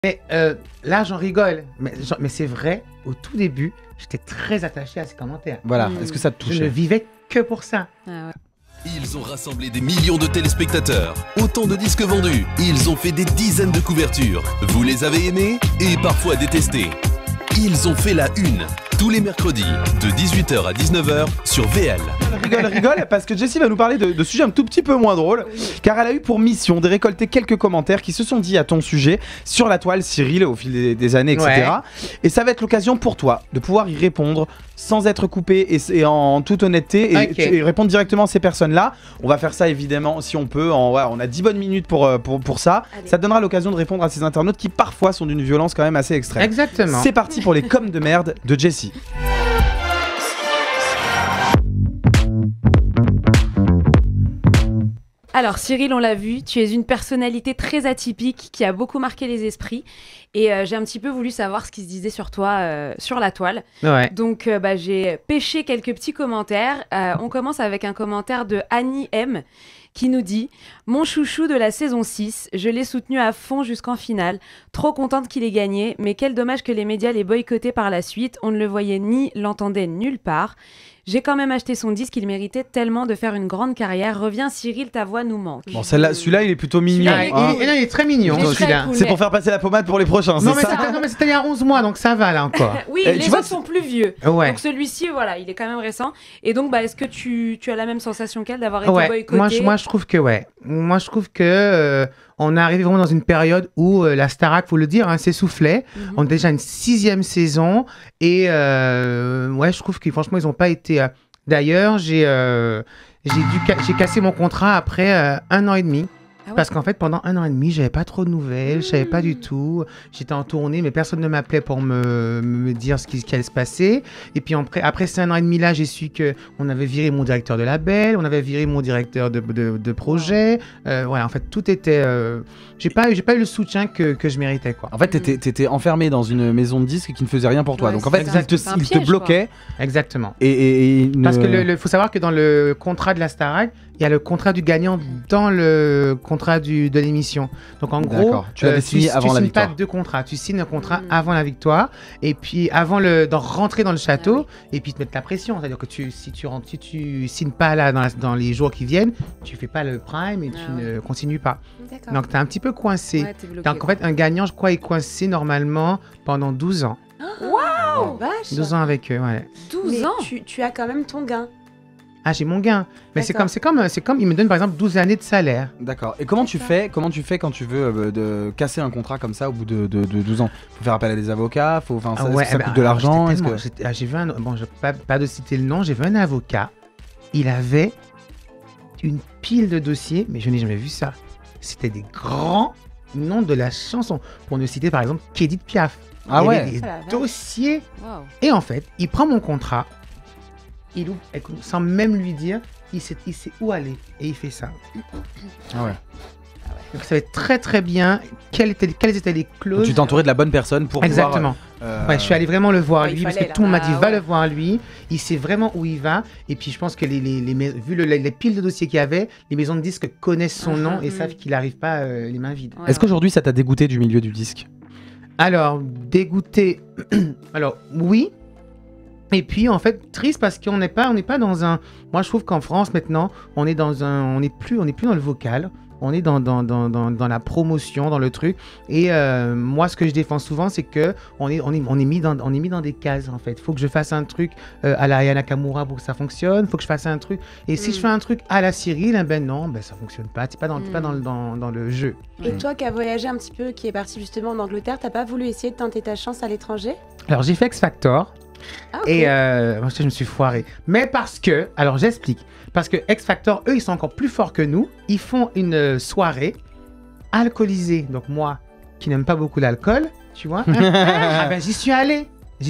Mais là, j'en rigole. Mais c'est vrai, au tout début, j'étais très attaché à ces commentaires. Voilà, est-ce que ça te touchait? Je ne vivais que pour ça. Ah ouais. Ils ont rassemblé des millions de téléspectateurs, autant de disques vendus. Ils ont fait des dizaines de couvertures. Vous les avez aimés et parfois détestés. Ils ont fait la une, tous les mercredis, de 18h à 19h sur VL. Rigole, parce que Jessie va nous parler de sujets un tout petit peu moins drôles, car elle a eu pour mission de récolter quelques commentaires qui se sont dit à ton sujet sur la toile, Cyril, au fil des années, etc. Ouais. Et ça va être l'occasion pour toi de pouvoir y répondre sans être coupé et en toute honnêteté et répondre directement à ces personnes-là. On va faire ça évidemment si on peut. On a 10 bonnes minutes pour ça. Allez. Ça te donnera l'occasion de répondre à ces internautes qui parfois sont d'une violence quand même assez extrême. Exactement. C'est parti pour les coms de merde de Jessie. Alors Cyril, on l'a vu, tu es une personnalité très atypique qui a beaucoup marqué les esprits et j'ai un petit peu voulu savoir ce qui se disait sur toi sur la toile. Ouais. Donc j'ai pêché quelques petits commentaires. On commence avec un commentaire de Annie M qui nous dit « Mon chouchou de la saison 6, je l'ai soutenu à fond jusqu'en finale. Trop contente qu'il ait gagné, mais quel dommage que les médias l'aient boycotté par la suite. On ne le voyait ni l'entendait nulle part. J'ai quand même acheté son disque, il méritait tellement de faire une grande carrière. Reviens Cyril, ta voix nous manque. » Bon, celui-là, il est plutôt mignon. Celui-là, Il est très mignon, Il est très celui-là. cool. C'est pour faire passer la pommade pour les prochains, Non, c'est mais ça? c'était il y a 11 mois, donc ça va là encore. Oui, tu les vois, autres sont plus vieux. Ouais. Donc celui-ci, voilà, il est quand même récent. Et donc, est-ce que tu as la même sensation qu'elle d'avoir été Ouais, boycottée? moi je trouve que ouais. Moi je trouve que on est arrivé vraiment dans une période où la Starac, faut le dire, hein, s'essoufflait. Mhm. On est déjà une 6e saison et ouais, je trouve que franchement ils ont pas été. D'ailleurs, j'ai cassé mon contrat après 1 an et demi. Ah ouais. Parce qu'en fait, pendant 1 an et demi, j'avais pas trop de nouvelles, je savais pas du tout. J'étais en tournée, mais personne ne m'appelait pour me dire ce qui allait se passer. Et puis après ces 1 an et demi là, j'ai su qu'on avait viré mon directeur de label, on avait viré mon directeur de projet. Voilà, en fait, tout était. J'ai pas eu le soutien que je méritais, quoi. En fait, t'étais enfermé dans une maison de disques qui ne faisait rien pour toi. Ouais, Donc en fait, c'est il te un il te piège, bloquait Exactement. et il ne- Parce que faut savoir que dans le contrat de la Starac, il y a le contrat du gagnant dans le contrat de l'émission. Donc en gros, D'accord. Tu l'avais signé avant la signes victoire. pas 2 contrats. Tu signes un contrat avant la victoire et puis avant rentrer dans le château et puis te mettre la pression. C'est-à-dire que si tu signes pas là dans les jours qui viennent, tu fais pas le prime et tu ne continues pas. D'accord. Donc tu es un petit peu coincé. Ouais, t'es bloqué, Donc en fait, un gagnant, je crois, est coincé normalement pendant 12 ans. Oh, vache. 12 ans avec eux, ouais. 12 Mais ans. tu as quand même ton gain. Ah, j'ai mon gain. Mais c'est D'accord. comme, il me donne par exemple 12 années de salaire. D'accord. Et comment tu fais quand tu veux de casser un contrat comme ça au bout de 12 ans? Faut faire appel à des avocats, est-ce que ça coûte de l'argent? J'ai vu bon, je pas de citer le nom, j'ai vu un avocat. Il avait une pile de dossiers, mais je n'ai jamais vu ça. C'était des grands noms de la chanson. Pour ne citer par exemple Kédith Piaf. Ah Il y ouais. avait des Oh la vache. dossiers. Waouh. Et en fait, il prend mon contrat, il ouvre, écoute, sans même lui dire, il sait où aller. Et il fait ça. Ah ouais. Donc ça va être très très bien quelles étaient les Donc, clauses. tu t'es entouré de la bonne personne pour Exactement. pouvoir. Ouais, je suis allé vraiment le voir Ouais, il lui parce que fallait, tout le monde m'a là. dit Ah va ouais. le voir lui. Il sait vraiment où il va. Et puis je pense que vu les piles de dossiers qu'il y avait, les maisons de disques connaissent son nom et savent qu'il n'arrive pas les mains vides. Ouais, Est-ce qu'aujourd'hui ça t'a dégoûté du milieu du disque? Alors dégoûté. Alors oui. Et puis en fait triste parce qu'on n'est pas dans un. Moi je trouve qu'en France maintenant on est on n'est plus dans le vocal. On est dans la promotion, dans le truc. Et moi, ce que je défends souvent, c'est que on est mis dans des cases, en fait. Il faut que je fasse un truc à la Aya Nakamura pour que ça fonctionne. Il faut que je fasse un truc. Et si je fais un truc à la Cyril, non, ça fonctionne pas. Tu n'es pas dans le jeu. Et toi qui as voyagé un petit peu, qui est parti justement en Angleterre, t'as pas voulu essayer de tenter ta chance à l'étranger? Alors, j'ai fait X Factor. Ah, ok. Et moi, je me suis foiré. Mais parce que, alors j'explique. Parce que X Factor, eux, ils sont encore plus forts que nous. Ils font une soirée alcoolisée. Donc moi, qui n'aime pas beaucoup l'alcool, tu vois, ah ben, j'y suis allé.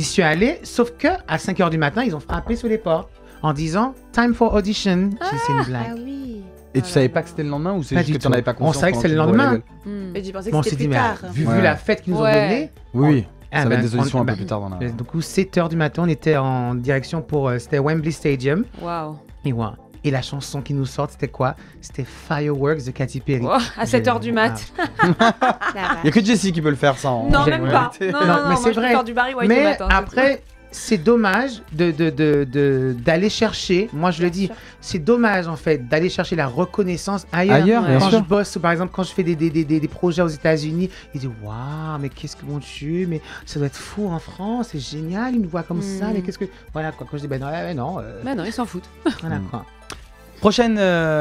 Sauf que à 5h du matin, ils ont frappé sur les portes en disant Time for audition. J'ai dit, c'est une blague. Ah oui. Et tu savais pas que c'était le lendemain ou c'est Pas juste du que tu n'en tout. avais pas On conscience? savait que pendant c'était le tu te bourrais la lendemain. gueule? Mais tu pensais Bon, on que s'est c'était dit, plus mais tard. vu Ouais. la fête qu'ils nous ont Ouais. donnée. Oui. Ah Ça va ben, être des auditions un peu ben, plus tard dans la. Du coup, 7h du matin, on était en direction pour. C'était Wembley Stadium. Waouh. Et voilà. Et la chanson qui nous sort, c'était quoi? C'était Fireworks de Katy Perry. Oh, à 7h du mat. Il y a que Jessie qui peut le faire ça. Non, même pas. Non, mais c'est moi, je vrai. préfère du Barry White au Mais matin. après, c'est dommage d'aller chercher, moi je le dis, c'est dommage en fait d'aller chercher la reconnaissance ailleurs. bien Quand sûr. je bosse, par exemple, quand je fais des projets aux États-Unis, ils disent waouh, mais qu'est-ce que mon Dieu, mais ça doit être fou en France, c'est génial, ils nous voient comme ça, mais qu'est-ce que. Voilà quoi, quand je dis ben non. Bah non, ils s'en foutent. Voilà quoi. Prochain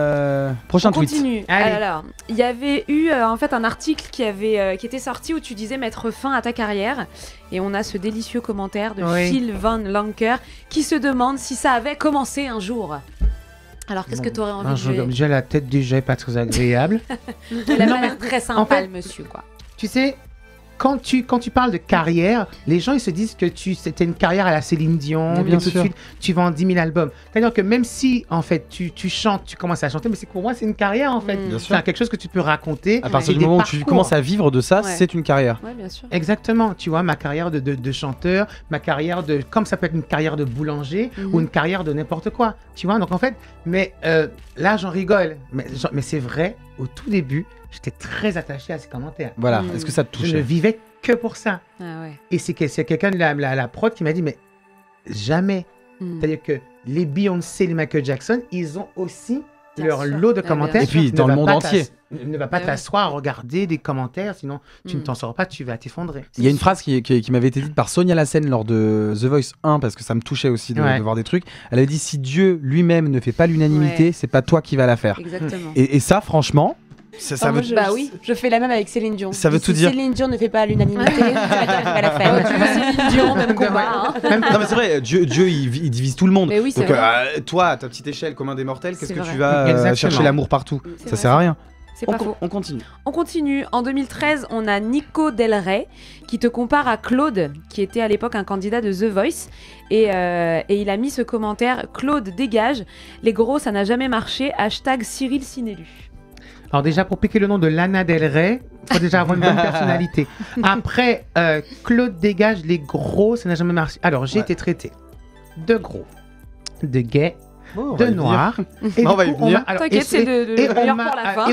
On tweet. continue. Allez. Alors, il y avait eu en fait un article qui était sorti où tu disais mettre fin à ta carrière. Et on a ce délicieux commentaire de Oui. Phil Van Lanker qui se demande si ça avait commencé un jour. Alors, qu'est-ce que tu aurais envie de jour jouer? comme déjà la tête déjà est pas très agréable. Il a Non, pas l'air très en sympa, fait- le monsieur, quoi. Tu sais, quand tu parles de carrière, les gens ils se disent que c'était une carrière à la Céline Dion, Mais bien que tout de sûr. suite tu vends 10 000 albums. C'est-à-dire que même si en fait tu chantes, tu commences à chanter, mais c'est pour moi c'est une carrière en fait. Bien sûr. C'est quelque chose que tu peux raconter. À partir et du des moment où tu parcours. commences à vivre de ça, Ouais. c'est une carrière. Ouais, bien sûr. Exactement, tu vois, ma carrière de chanteur, ma carrière de. Comme ça peut être une carrière de boulanger Mhm. ou une carrière de n'importe quoi, tu vois. Donc en fait, mais là j'en rigole, mais c'est vrai, au tout début, j'étais très attaché à ces commentaires. Voilà. Mm. Est-ce que ça te Je ne touchait? vivais que pour ça. Ah ouais. Et c'est quelqu'un de la prod qui m'a dit, mais jamais. Mm. C'est-à-dire que les Beyoncé, les Michael Jackson, ils ont aussi Bien leur sûr. lot de Ah, commentaires. bien Et puis, Ne dans le va monde pas entier. Ne va pas Ah oui. t'asseoir à regarder des commentaires, sinon tu ne Mm. t'en sors pas, tu vas t'effondrer. Il y a une phrase qui m'avait été dite par Sonia Lassen lors de The Voice 1, parce que ça me touchait aussi de Ouais. voir des trucs. Elle avait dit, si Dieu lui-même ne fait pas l'unanimité, Ouais. c'est pas toi qui vas la faire. Exactement. Et ça, franchement, ça Ah, veut... moi, Bah oui. Je fais la même avec Céline Dion. Ça veut Si tout dire. Céline Dion ne fait pas à l'unanimité, je vais dire qu'elle va la faire. Tu veux Céline Dion, même combat. hein. Non mais c'est vrai, Dieu il divise tout le monde. Mais oui, c'est Donc vrai. toi, à ta petite échelle, commun des mortels, qu'est-ce C'est que vrai. tu vas Exactement. chercher l'amour partout? C'est Ça vrai, sert à rien. C'est pas faux. On continue. On continue. En 2013, on a Nico Del Rey qui te compare à Claude, qui était à l'époque un candidat de The Voice. Et il a mis ce commentaire: Claude, dégage. Les gros, ça n'a jamais marché. Hashtag Cyril Sinélu. Alors déjà, pour piquer le nom de Lana Del Rey, il faut déjà avoir une bonne personnalité. Après, Claude dégage les gros, ça n'a jamais marché. Alors, j'ai Ouais. été traité de gros, de gay, Oh, on va de y venir. noir. Et On du va y coup, venir. alors, T'inquiète, c'est le et on meilleur m'a- pour la fin. et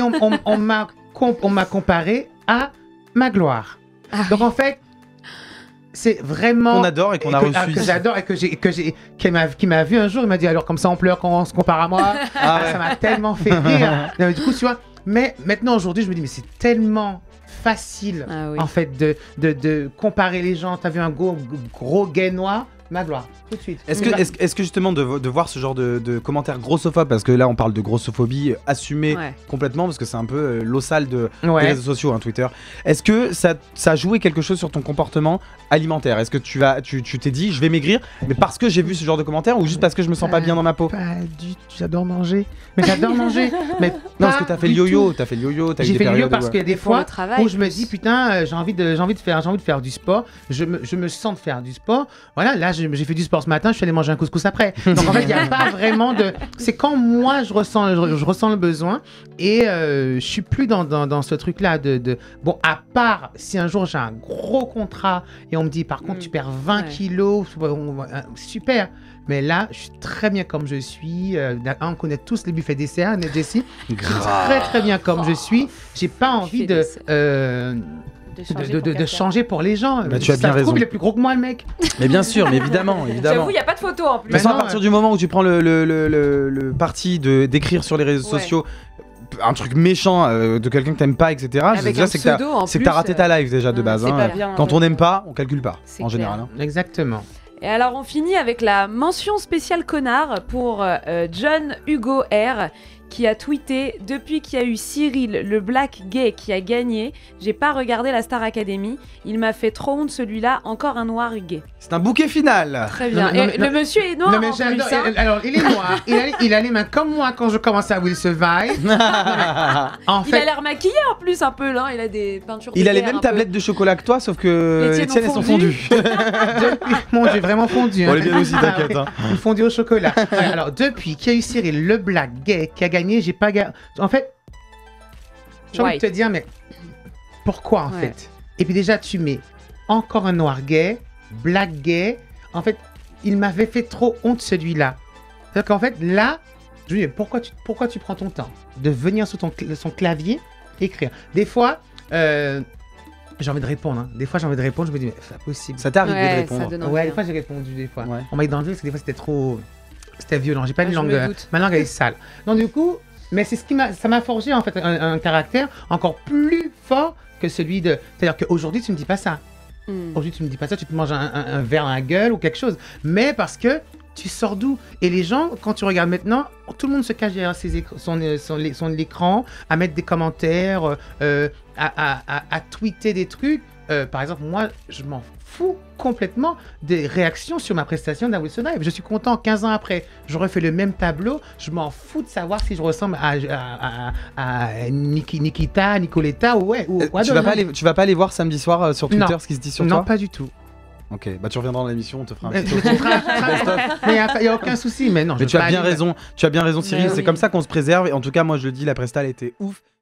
on m'a comparé à ma gloire. Ah Donc en fait, c'est vraiment Qu'on adore et qu'on a reçu que ici. j'adore et qui m'a vu un jour, il m'a dit alors comme ça on pleure quand on se compare à moi. Ah ouais. Ça m'a tellement fait rire. Non, mais du coup, tu vois, mais maintenant aujourd'hui, je me dis mais c'est tellement facile Ah oui. en fait de comparer les gens. T'as vu un gros gay noir, ma gloire, tout de suite. Est-ce que justement de voir ce genre de commentaires grossophobes, parce que là on parle de grossophobie assumée Ouais. complètement, parce que c'est un peu l'eau sale des Ouais. réseaux sociaux, hein, Twitter. Est-ce que ça a joué quelque chose sur ton comportement alimentaire? Est-ce que tu t'es dit je vais maigrir, mais parce que j'ai vu ce genre de commentaires, ou juste parce que je me sens pas bien dans ma peau? Pas du tout, j'adore manger. Mais j'adore manger. Mais Non, parce que pas t'as fait le du yo-yo, tout. t'as eu J'ai des fait le yo périodes parce où- qu'il y a des Pour le fois travail, où je me plus. dis putain j'ai envie de faire du sport. Je me sens de faire du sport. Voilà, là j'ai fait du sport ce matin, je suis allé manger un couscous après. Donc en fait il n'y a pas vraiment de. C'est quand moi je ressens le besoin et je suis plus dans ce truc là de. Bon, à part si un jour j'ai un gros contrat et on me dit par contre tu perds 20 Ouais. kilos, super. Mais là, je suis très bien comme je suis. On connaît tous les buffets desserts, Jessie. Je suis très très bien comme je suis. J'ai pas envie Buffet de changer pour les gens. Bah, tu as Ça bien se trouve, raison. il est plus gros que moi, le mec. Mais bien sûr, mais évidemment. J'avoue, il n'y a pas de photo en plus. De toute façon, à non, partir du moment où tu prends le parti d'écrire sur les réseaux Ouais. sociaux un truc méchant de quelqu'un que t'aimes pas, etc. Avec déjà, un c'est que t'as- pseudo en c'est que plus, t'as raté ta life déjà de ouais, base. c'est hein. pas bien. Quand on n'aime pas, on calcule pas C'est en clair. général. hein. Exactement. Et alors on finit avec la mention spéciale connard pour John Hugo R qui a tweeté: depuis qu'il y a eu Cyril, le black gay qui a gagné, j'ai pas regardé la Star Academy, il m'a fait trop honte celui-là, encore un noir gay. C'est un bouquet final. Très bien. Non, mais- Et non, mais- le monsieur est noir Non, mais en plus, j'adore. hein. Alors, il est noir. Il a les mains comme moi quand je commence à Will Survive. En Il a fait, l'air maquillé en plus un peu là, il a des peintures Il de a les guerre mêmes un peu. tablettes de chocolat que toi, sauf que Les les tiennes tiennes ont elles sont fondues. mon Dieu, vraiment fondu. On hein. est bien aussi, t'inquiète. hein. Une fondue au chocolat. Ouais, alors, depuis qu'il y a eu Cyril, le black gay, qui a gagné, j'ai pas gagné. En fait, j'ai envie de White. te dire, mais pourquoi en Ouais. fait? Et puis déjà, tu mets encore un noir gay, black gay. En fait, il m'avait fait trop honte celui-là. C'est-à-dire qu'en fait, là, Je lui dis, pourquoi tu prends ton temps de venir sur son clavier écrire? Des fois, j'ai envie de répondre. Hein. Des fois, j'ai envie de répondre, je me dis, mais c'est pas possible. Ça t'est arrivé de Ça répondre? donne Ouais, envie, des hein. fois, j'ai répondu, des fois. Ouais. On m'a dit d'enlever parce que des fois, c'était trop... C'était violent. J'ai pas une Je langue... me doute. Ma langue, elle est sale. Donc, du coup, mais c'est ça m'a forgé, en fait, un caractère encore plus fort que celui de... C'est-à-dire qu'aujourd'hui, tu me dis pas ça. Aujourd'hui, tu me dis pas ça, tu te manges un verre à la gueule ou quelque chose. Mais parce que tu sors d'où? Et les gens, quand tu regardes maintenant, tout le monde se cache derrière son écran, à mettre des commentaires, à tweeter des trucs. Par exemple, moi, je m'en fous complètement des réactions sur ma prestation d'A Will Survive. Je suis content, 15 ans après, je refais le même tableau. Je m'en fous de savoir si je ressemble à Nikita, Nicoletta ou quoi tu vas pas aller voir samedi soir sur Twitter ce qui se dit sur toi? Non, pas du tout. Ok, bah tu reviendras dans l'émission, on te fera un petit Mais il n'y a aucun souci. Mais non, mais je tu as vais bien pas aller- raison, Cyril. Mais C'est oui. comme ça qu'on se préserve. Et en tout cas, moi je le dis, la presta elle était ouf.